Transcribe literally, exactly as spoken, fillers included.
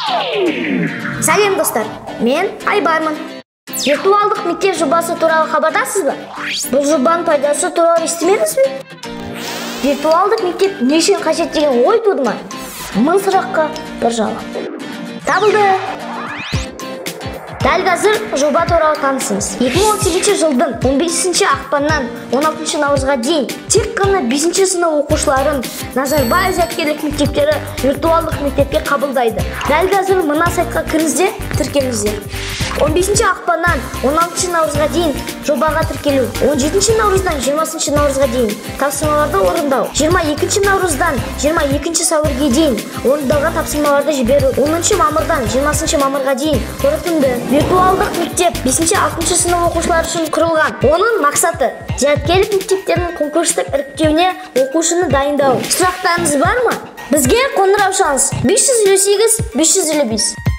Сәлем достар, мен Айбармын. Виртуалдық мектеп жобасы туралы хабардасыз ба? Бұл жобаның пайдасы туралы естімедіңіз бе? Виртуалдық мектеп не үшін қажет деген ой туды ма? Мың сұраққа бір жауап табылды. Дәл қазір жоба туралы танысыңыз. екі мың он сегізінші жылдың он бесінші ақпаннан он алтыншы наурызға дейін тек қана бесінші сынып оқушыларын Назарбаев зияткерлік мектептері виртуалдық мектепке қабылдайды. Дәл қазір мына сайтқа кіріңіз де тіркеліңіздер. он бесінші ақпаннан он алтыншы наурызға дейін жобаға тіркелу, он жетінші наурыздан жиырмасыншы наурызға дейін тапсырмаларды орындау, жиырма екінші наурыздан жиырма екінші сәуірге дейін орындалған тапсырмаларды жіберу, оныншы мамырдан жиырмасыншы мамырға дейін қорытынды. Виртуалдық мектеп бесінші алтыншы сынып оқушылары үшін құрылған. Оның мақсаты зияткерлік мектептердің конкурстық іріктеуіне оқушыны дайындау. Сұрақтарыңыз бар ма? Бізге қоңырау шалыңыз: бес жүз елу сегіз бес жүз елу бес.